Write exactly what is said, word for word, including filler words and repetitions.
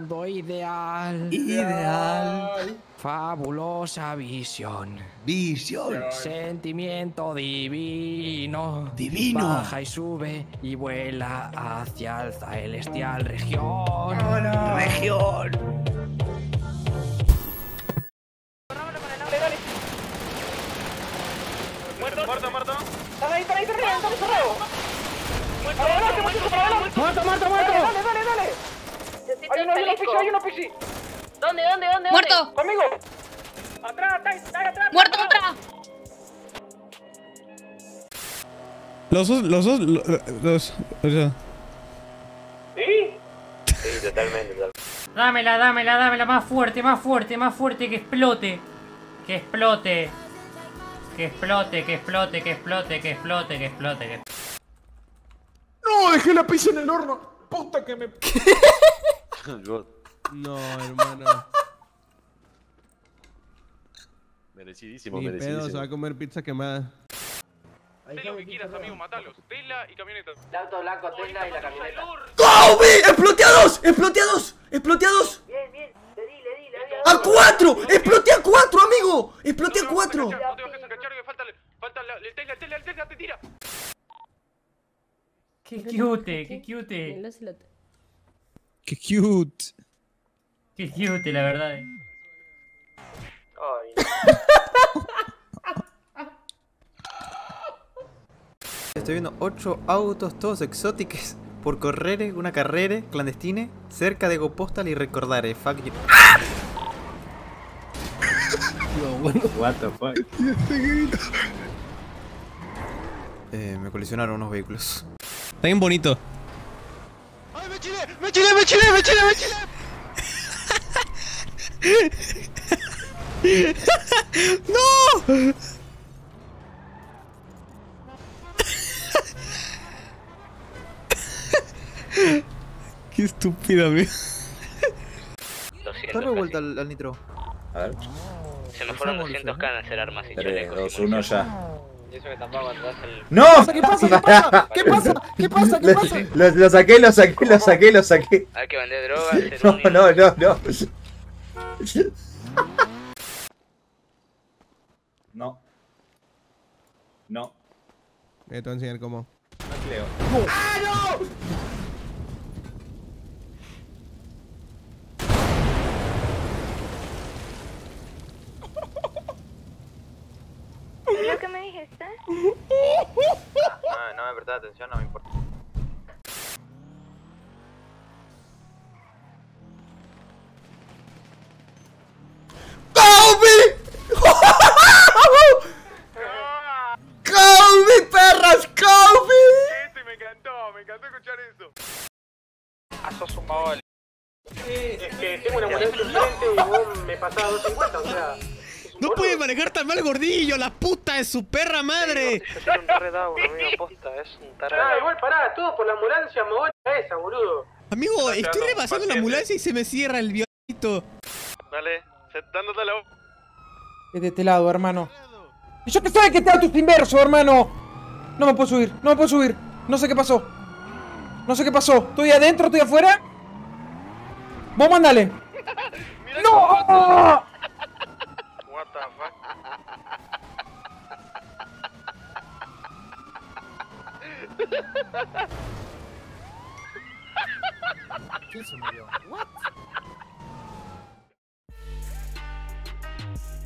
Mundo ideal. Ideal. Fabulosa visión. Visión. Sentimiento divino. Divino. Baja y sube y vuela hacia el celestial región. Hola. Región. Muerto, muerto, muerto. Están ahí, están ahí, están ahí, están cerrados. Muerto, Adelante, muerto, para adelante. ¡Muerto, muerto, muerto! Dale, dale, dale, dale. Hay uno, hay uno P C, hay uno P C. ¿Dónde, dónde, dónde? ¡Muerto! Conmigo. Atrás, atrás, atrás, atrás. ¡Muerto otra! Los dos, los dos, los, los o sea. ¿Sí? Sí, totalmente, totalmente. Dámela, dámela, dámela, más fuerte, más fuerte, más fuerte, que explote. Que explote. Que explote, que explote, que explote, que explote, que explote, que No, dejé la pizza en el horno. Puta que me... No, hermano. Merecidísimo, Ni pedo, se merecidísimo. va a comer pizza quemada. Haz lo que quieras, amigo, matalos. Tesla y camioneta. El auto blanco, Tesla y la camioneta. ¡Kobe! ¡Exploteados! ¡Exploteados! ¡Exploteados! Bien, bien. Le di, le di, le di. ¡A cuatro! ¡Exploté a cuatro, amigo! ¡Exploté a cuatro! No te bajes a cachar, que falta, falta la, el Tesla, el Tesla, el Tesla, te tira. Qué cute, qué cute. Qué cute. Qué cute, la verdad. eh. Estoy viendo ocho autos, todos exóticos, por correr una carrera clandestina cerca de GoPostal y recordare. Fuck you. No, bueno. What the fuck. Eh, me colisionaron unos vehículos. Está bien bonito. ¡Ay, me chilé! ¡Me chilé, me chilé, me chilé, me chilé! ¡No! Qué estúpida, amigo. Está revuelta al, al nitro. A ver. Se me fueron doscientos K en hacer armas y tres, dos, uno, ya. Y eso que tampoco atrás el... ¡No! ¿Qué pasa? ¿Qué pasa? ¿Qué pasa? ¿Qué pasa? ¿Qué pasa? Lo, lo saqué, lo saqué, lo saqué, lo saqué. Hay que vender drogas, ser No, un... no, no, no. No. No. Eh, te voy a enseñar cómo. No creo. ¿Lo que me dijiste? No, no me prestaba atención, no me importa. ¡Kobe! ¡Kobe, perras! ¡Kobe! Eso me encantó, me encantó escuchar eso. Ah, sos un pavón. Es que tengo una moneda enfrente y vos me pasás dos cincuenta, o sea... No puede manejar tan mal gordillo, la puta de su perra madre. Yo soy un tarredado, amigo, posta, es un Ah, tarredado. igual pará, todo por la ambulancia mogona esa, boludo. Amigo, estoy quedando rebasando la paciente. ambulancia y se me cierra el violito. Dale, dándote la... Es de este lado, hermano. ¿Y yo qué sé que te tus inverso, hermano? No me puedo subir, no me puedo subir. No sé qué pasó. No sé qué pasó. ¿Estoy adentro, estoy afuera? Vos mandale. ¡No! What the fuck? ¿Quién se murió? ¿What?